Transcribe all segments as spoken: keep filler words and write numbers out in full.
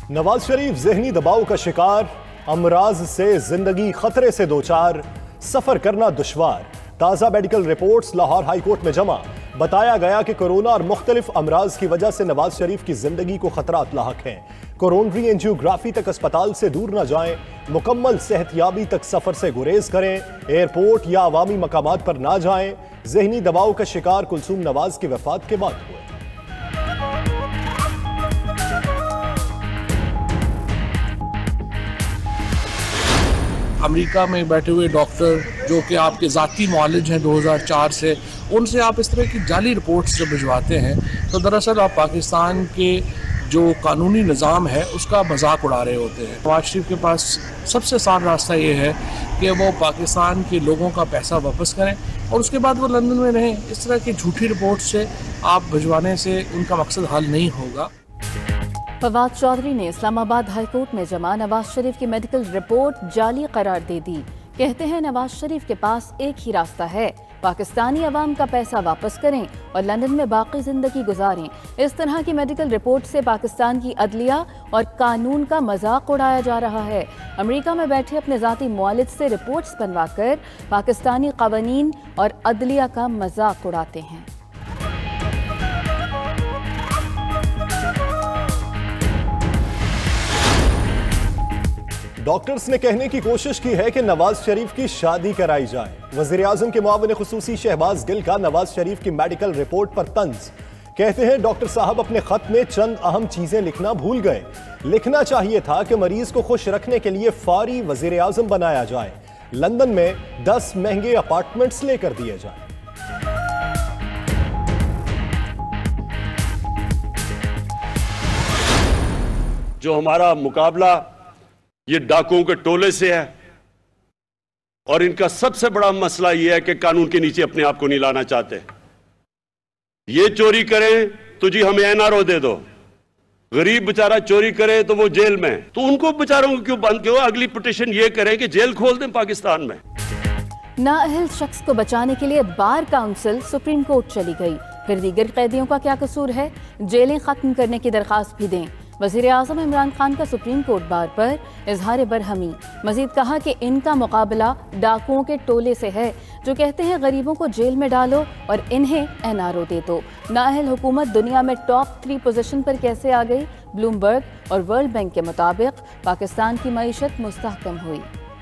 नवाज शरीफ ज़हनी दबाव का शिकार, अमराज से जिंदगी खतरे से दो चार, सफर करना दुश्वार। ताज़ा medical reports Lahore high court में जमा। बताया गया कि कोरोना और मुख्तलिफ अमराज की वजह से नवाज शरीफ की जिंदगी को खतरात लाहक हैं। कोरोनरी एंजियोग्राफी तक अस्पताल से दूर न जाएं, मुकम्मल सेहतयाबी तक सफर से गुरेज करें, एयरपोर्ट या अवामी मकामात पर ना जाएं। जहनी दबाव का शिकार कुलसूम नवाज की वफात के बाद हुए। अमेरिका में बैठे हुए डॉक्टर जो कि आपके ज़ाती मुआलिज हैं दो हज़ार चार से, उनसे आप इस तरह की जाली रिपोर्ट्स जब भिजवाते हैं तो दरअसल आप पाकिस्तान के जो कानूनी निज़ाम है उसका मजाक उड़ा रहे होते हैं। नवाज शरीफ के पास सबसे आसान रास्ता ये है कि वो पाकिस्तान के लोगों का पैसा वापस करें और उसके बाद वो लंदन में रहें। इस तरह की झूठी रिपोर्ट से आप भिजवाने से उनका मकसद हल नहीं होगा। फवाद चौधरी ने इस्लामाबाद हाई कोर्ट में जमा नवाज शरीफ की मेडिकल रिपोर्ट जाली करार दे दी। कहते हैं नवाज शरीफ के पास एक ही रास्ता है, पाकिस्तानी अवाम का पैसा वापस करें और लंदन में बाकी जिंदगी गुजारें। इस तरह की मेडिकल रिपोर्ट से पाकिस्तान की अदलिया और कानून का मजाक उड़ाया जा रहा है। अमेरिका में बैठे अपने ज़ाती मुआलिज से रिपोर्ट्स बनवाकर पाकिस्तानी कानून और अदलिया का मजाक उड़ाते हैं। डॉक्टर्स ने कहने की कोशिश की है कि नवाज शरीफ की शादी कराई जाए। वज़ीर आज़म के मुआविन खुसूसी शहबाज गिल का नवाज शरीफ की मेडिकल रिपोर्ट पर तंज। कहते हैं डॉक्टर साहब अपने खत में चंद अहम चीजें लिखना भूल गए। लिखना चाहिए था कि मरीज को खुश रखने के लिए फौरी वज़ीर आज़म बनाया जाए, लंदन में दस महंगे अपार्टमेंट्स लेकर दिए जाए। जो हमारा मुकाबला ये डाकुओं के टोले से है और इनका सबसे बड़ा मसला यह है कि कानून के नीचे अपने आप को नहीं लाना चाहते। ये चोरी करें तो जी हमें एन आर ओ दे दो, गरीब बेचारा चोरी करे तो वो जेल में, तो उनको बेचारों को क्यों बंद क्यों? अगली पिटीशन ये करें कि जेल खोल दें पाकिस्तान में। नाअहल शख्स को बचाने के लिए बार काउंसिल सुप्रीम कोर्ट चली गई। फिर दीगर कैदियों का क्या कसूर है? जेलें खत्म करने की दरखास्त भी दें। वज़ीर आज़म इमरान खान का सुप्रीम कोर्ट बार पर इजहार बरहमी। मजीद कहा कि इनका मुकाबला डाकुओं के टोले से है जो कहते हैं गरीबों को जेल में डालो और इन्हें एन आर ओ दे दो। नाअहल हुकूमत दुनिया में टॉप थ्री पोजीशन पर कैसे आ गई? ब्लूमबर्ग और वर्ल्ड बैंक के मुताबिक पाकिस्तान की मईशत मुस्तहकम हुई।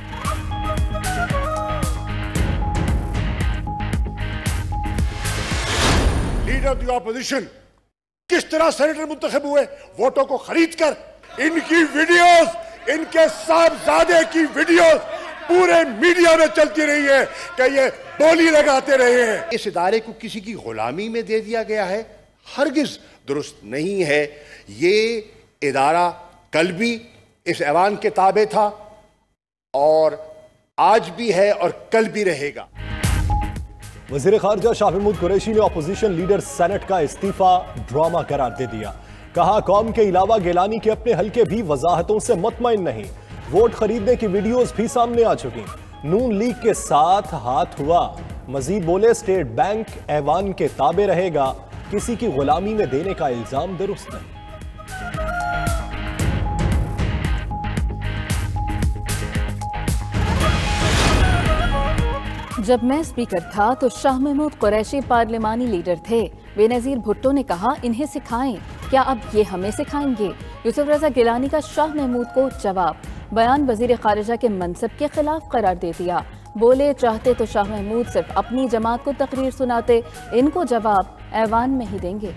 लीडर ऑफ द ऑपोजिशन किस तरह सेनेटर मुंतखब हुए वोटों को खरीद कर। इनकी वीडियोस, इनके साहबजादे की वीडियोस पूरे मीडिया में चलती रही है कि ये बोली लगाते रहे हैं। इस इदारे को किसी की गुलामी में दे दिया गया है, हरगिज दुरुस्त नहीं है। ये इदारा कल भी इस ऐवान के ताबे था और आज भी है और कल भी रहेगा। वज़ीर ख़ारजा शाह महमूद कुरैशी ने अपोजिशन लीडर सेनेट का इस्तीफा ड्रामा करार दे दिया। कहा कौम के अलावा गिलानी के अपने हल्के भी वजाहतों से मुतमईन नहीं। वोट खरीदने की वीडियोस भी सामने आ चुकी। नून लीग के साथ हाथ हुआ। मजीद बोले स्टेट बैंक ऐवान के ताबे रहेगा, किसी की गुलामी में देने का इल्जाम दुरुस्त नहीं। जब मैं स्पीकर था तो शाह महमूद कुरैशी पार्लिमानी लीडर थे। बेनज़ीर भुट्टो ने कहा इन्हें सिखाएं, क्या अब ये हमें सिखाएंगे? यूसुफ रज़ा गिलानी का शाह महमूद को जवाब। बयान वज़ीर ख़ारिजा के मनसब के खिलाफ करार दे दिया। बोले चाहते तो शाह महमूद सिर्फ अपनी जमात को तकरीर सुनाते, इनको जवाब ऐवान में ही देंगे।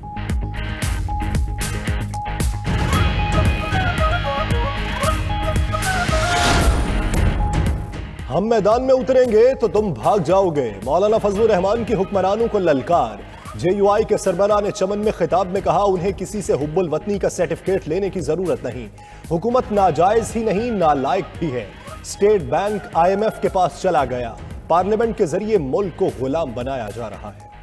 हम मैदान में उतरेंगे तो तुम भाग जाओगे। मौलाना फजलुर रहमान की हुक्मरानों को ललकार। जे यू आई के सरबराह ने चमन में खिताब में कहा उन्हें किसी से हुब्बुल वतनी का सर्टिफिकेट लेने की जरूरत नहीं। हुकूमत नाजायज ही नहीं नालायक भी है। State Bank I M F के पास चला गया। पार्लियामेंट के जरिए मुल्क को गुलाम बनाया जा रहा है।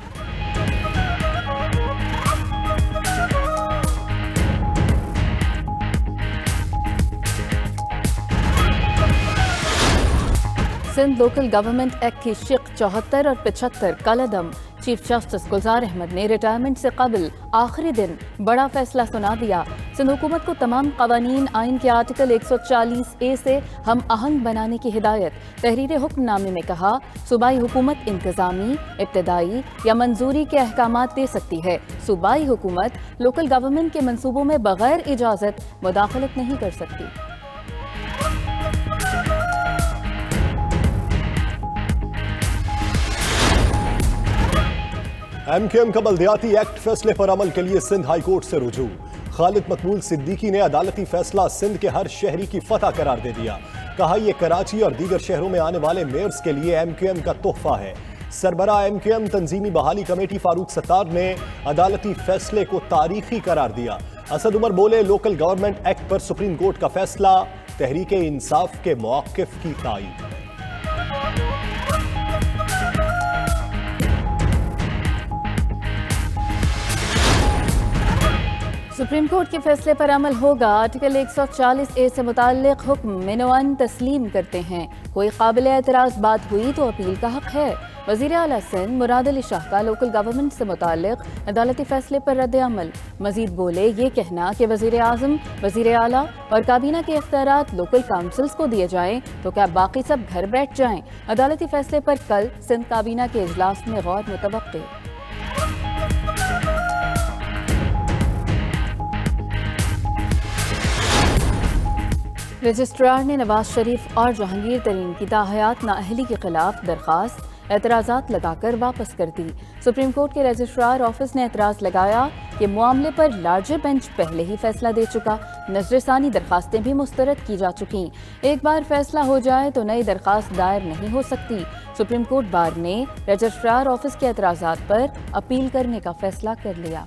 सिंध लोकल गवर्नमेंट एक्ट की शिक चौहत्तर और पिछहत्तर कलअदम। चीफ जस्टिस गुलजार अहमद ने रिटायरमेंट से कबल आखिरी दिन बड़ा फैसला सुना दिया। सिंध हुकूमत को तमाम कवानीन आइन के आर्टिकल एक सौ चालीस ए से हम आहंग बनाने की हिदायत। तहरीर हुक्मनामे में कहा, सूबाई हुकूमत इंतजामी, इब्तदाई या मंजूरी के अहकामात दे सकती है। सूबाई हुकूमत लोकल गवर्नमेंट के मंसूबों में बगैर इजाज़त मुदाखलत नहीं कर सकती। एम क्यू एम का बल्दियाती एक्ट फैसले पर अमल के लिए सिंध हाई कोर्ट से रुजू। खालिद मकबूल सिद्दीकी ने अदालती फैसला सिंध के हर शहरी की फतह करार दे दिया। कहा, यह कराची और दीगर शहरों में आने वाले मेयर्स के लिए एम क्यू एम का तोहफा है। सरबराह एम क्यू एम तंजीमी बहाली कमेटी फारूक सत्तार ने अदालती फैसले को तारीखी करार दिया। असद उमर बोले, लोकल गवर्नमेंट एक्ट पर सुप्रीम कोर्ट का फैसला तहरीक इंसाफ के मौक़िफ़ की तायीद है। सुप्रीम कोर्ट के फैसले पर अमल होगा। आर्टिकल एक सौ चालीस ए से मुताल्लिक हुक्म मिनवन तस्लीम करते हैं। कोई काबिल एतराज़ बात हुई तो अपील का हक है। वज़ीर आला सिंध मुराद अली शाह का लोकल गवर्नमेंट से मुताल्लिक अदालती फैसले पर रद्द अमल। मजीद बोले, ये कहना कि वज़ीर आज़म, वज़ीर आला और काबीना के इख्तियारात लोकल काउंसिल्स को दिए जाएं तो क्या बाकी सब घर बैठ जाएं। अदालती फैसले पर कल सिंध काबीना के इजलास में गौर मुतवक्किल। रजिस्ट्रार ने नवाज शरीफ और जहांगीर तरीन की ताहयात नाअहली के खिलाफ दरख्वास्त एतराज़ात लगाकर वापस कर दी। सुप्रीम कोर्ट के रजिस्ट्रार ऑफिस ने एतराज़ लगाया कि मामले पर लार्जर बेंच पहले ही फैसला दे चुका। नजरसानी दरखास्तें भी मुस्तरद की जा चुकी। एक बार फैसला हो जाए तो नई दरखास्त दायर नहीं हो सकती। सुप्रीम कोर्ट बार ने रजिस्ट्रार ऑफिस के एतराज़ात पर अपील करने का फैसला कर लिया।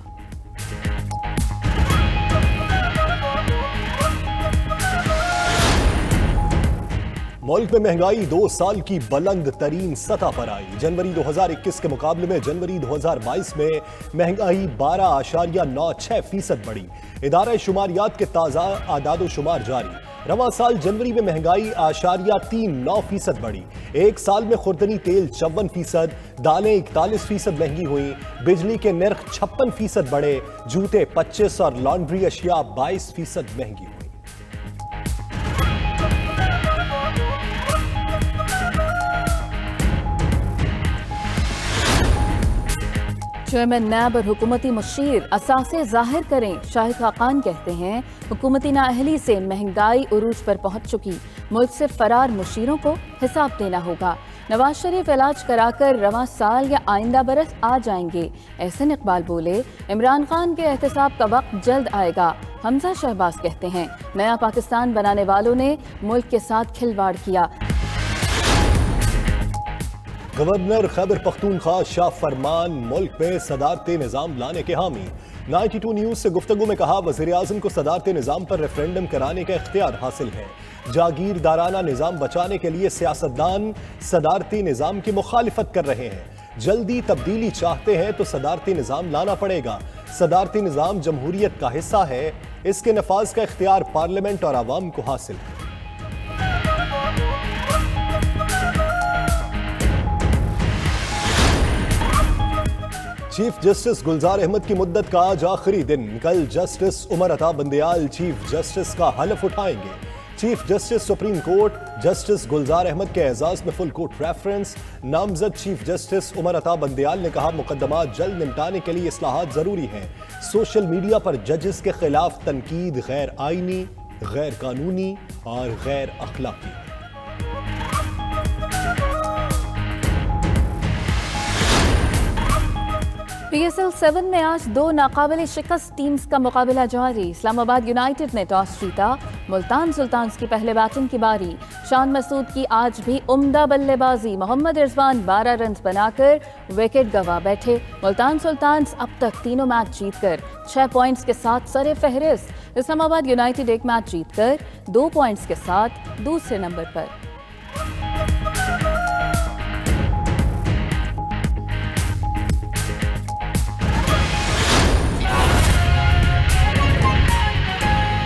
मुल्क में महंगाई दो साल की बुलंद तरीन सतह पर आई। जनवरी दो हजार इक्कीस के मुकाबले में जनवरी दो हजार बाईस में महंगाई बारह आशारिया नौ छह फीसद बढ़ी। इदारा शुमारियात के ताज़ा आदादो शुमार जारी। रवां साल जनवरी में महंगाई आशारिया तीन नौ फीसद बढ़ी। एक साल में खुर्दनी तेल चौवन फीसद, दालें इकतालीस फीसद महंगी हुई। बिजली के नर्ख छप्पन फीसद बढ़े। जूते पच्चीस और लॉन्ड्री अशिया बाईस फीसद महंगी हुई। चेयरमैन नैब और हुकूमती मुशीर असासे जाहिर करें। शाहिद खाकान कहते हैं, हुकूमती नाअहली से महंगाई उरूज पर पहुंच चुकी। मुल्क से फरार मुशीरों को हिसाब देना होगा। नवाज शरीफ इलाज कराकर रवां साल या आइंदा बरस आ जाएंगे। एहसन इकबाल बोले, इमरान खान के एहतसाब का वक्त जल्द आएगा। हमजा शहबाज कहते हैं, नया पाकिस्तान बनाने वालों ने मुल्क के साथ खिलवाड़ किया। गवर्नर खैबर पख्तूनख्वा शाह फरमान मुल्क में सदारती निज़ाम लाने के हामी। बानवे न्यूज़ से गुफ्तगू में कहा, वज़ीर आज़म को सदारती निज़ाम पर रेफरेंडम कराने का इख्तियार हासिल है। जागीरदाराना निज़ाम बचाने के लिए सियासतदान सदारती निज़ाम की मुखालिफत कर रहे हैं। जल्दी तब्दीली चाहते हैं तो सदारती निज़ाम लाना पड़ेगा। सदारती निज़ाम जमहूरियत का हिस्सा है। इसके नफाज का इख्तियार पार्लियामेंट और आवाम को हासिल है। चीफ जस्टिस गुलजार अहमद की मुद्दत का आज आखिरी दिन। कल justice Umar Ata Bandial chief justice का हलफ उठाएंगे। Chief justice supreme court justice Gulzar Ahmed के एजाज में फुल कोर्ट रेफरेंस। नामजद चीफ जस्टिस उमर अता बंदयाल ने कहा, मुकदमात जल्द निपटाने के लिए इस्लाहात जरूरी हैं। सोशल मीडिया पर जजेस के खिलाफ तनकीद गैर आईनी, गैर कानूनी और गैर अखलाकी। पी एस एल सेवन में आज दो नाकाबिल शिकस्त टीम्स का मुकाबला जारी। इस्लामाबाद यूनाइटेड ने टॉस जीता। मुल्तान सुल्तान्स की पहले बैटिंग की बारी। शान मसूद की आज भी उम्दा बल्लेबाजी। मोहम्मद रिजवान बारह रन बनाकर विकेट गंवा बैठे। मुल्तान सुल्तान्स अब तक तीनों मैच जीतकर छह पॉइंट्स के साथ सरे फहरिस्त। इस्लामाबाद यूनाइटेड एक मैच जीतकर दो पॉइंट्स के साथ दूसरे नंबर पर।